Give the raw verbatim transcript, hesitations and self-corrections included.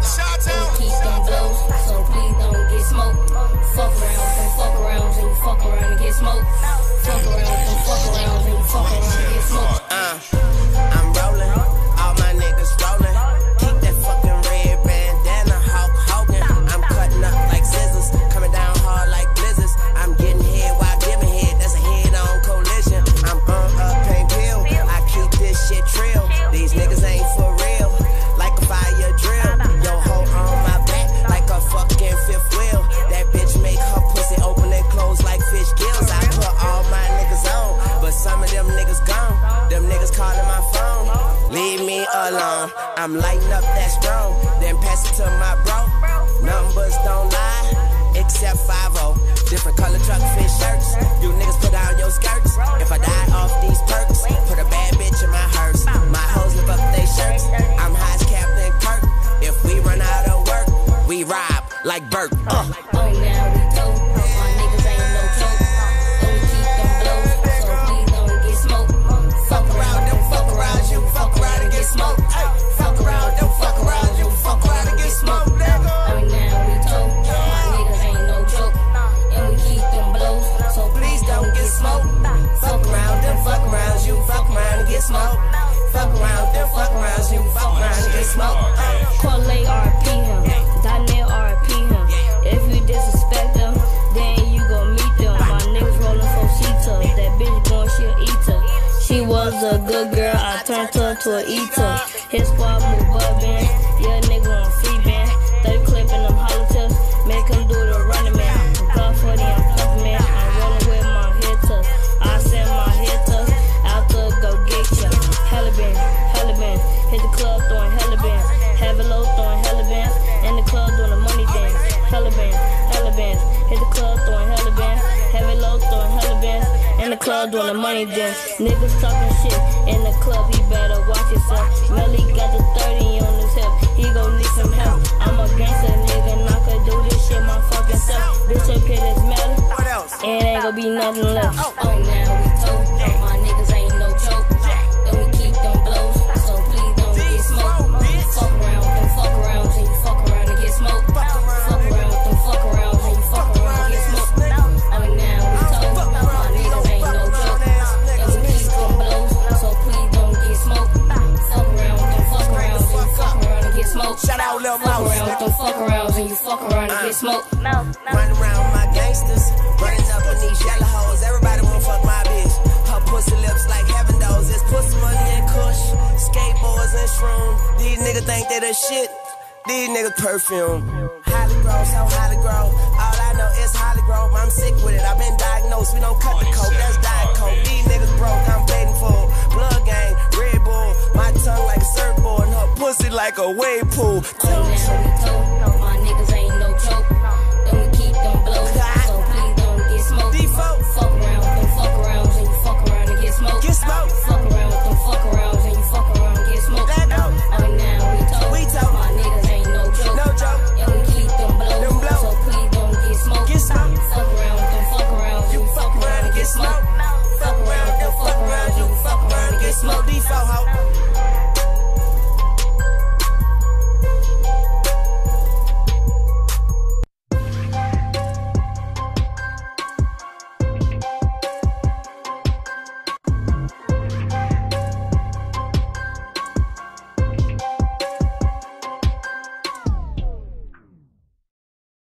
and keep them blows, so please don't get smoked. Fuck around, don't fuck around, and you fuck around and get smoked. Fuck around, don't fuck around, and you fuck around and get smoked. Uh, I'm rolling, all my niggas rolling. Keep that fucking red bandana, Hulk Hogan. I'm cutting up like scissors, coming down hard like blizzards. I'm getting head while giving head, that's a head-on collision. I'm on a pain pill, I keep this shit trill. These niggas ain't for real, like a fire drill. Yo, hold on my back like a fucking fifth wheel. That bitch make her pussy open and close like fish gills. I put all my niggas on, but some of them niggas gone. Them niggas calling my phone, leave me alone. I'm lighting up that strong, then pass it to my bro. Numbers don't lie, except five oh. Different color truck fit shirts, you niggas put down your skirts. If I die off these perks, put a bad bitch in my hearse. My hoes lift up they shirts, I'm high as Captain Kirk. If we run out of work, we rob like Burke. Uh. Oh, now we go, my niggas ain't no joke. And we keep them blows, so please don't get smoked. Fuck around, don't fuck around, you fuck around and get smoked. Fuck around, don't fuck around, you fuck around and get smoked. Oh, now we go, my niggas ain't no joke. And we keep them blows, so please don't get smoked. Fuck around, don't fuck around, you fuck around and get smoked. Fuck around, don't fuck around, you fuck around and get smoked. Corley R P him, Donnell R P him. If you disrespect them, then you gon' meet them. My niggas rollin' for Sheeta, that bitch born she a eater. She was a good girl, I turned her to a eater. His squad move bubbin', yeah nigga on free band. thirty clip in them hollow tips, make him do the running man. God forty, I'm fucking man, I'm rollin' with my hitters. I send my hitters out to go get ya. Hella band, hella band, hit the club throwing hella bands. Have it low throwing hella bands, in the club doing the money dance. Hella bands, hella bands, hit the club throwing hella bands. Have it low throwing hella bands, in the club doing the money dance. Niggas talking shit in the club, he better watch himself. Melly got the thirty on his hip, he gon' need some help. I'm a gangster nigga, and I could do this shit my fucking self. Bitch up here that's metal, and ain't gon' be nothing left. Oh, now we told, my niggas ain't no joke. And we keep them blows, so please don't get smoked. Fuck around, don't fuck around, and you fuck around and get smoked. Fuck around, don't fuck around, and you fuck around and get smoked. Oh, now we told, my niggas ain't no joke. And we keep them blows, so please don't get smoked. Fuck around, don't fuck around, and you fuck around and get smoked. Shout out Lil Fuck Mouse. around, don't fuck around, and you fuck around and get smoked. Run around my gangsters, running up in these yellow hoes. Everybody wanna fuck my bitch. Her pussy lips like heaven doors. It's pussy money and kush, skateboards and shroom. These niggas think they the shit. These niggas perfume. Holly grow, so Holly grow. All I know is Holly grow. I'm sick with it. I've been diagnosed. We don't cut the coke. That's Diet Coke. These niggas broke. I'm waiting for blood gang, Red Bull. My tongue like a surfboard and her pussy like a wave pool. Oh, now we told